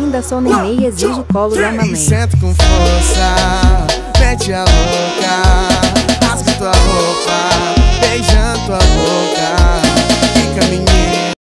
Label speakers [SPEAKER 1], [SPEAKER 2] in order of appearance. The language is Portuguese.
[SPEAKER 1] ainda sou neném e exijo o colo da mamãe.
[SPEAKER 2] Sento com força, mete a louca.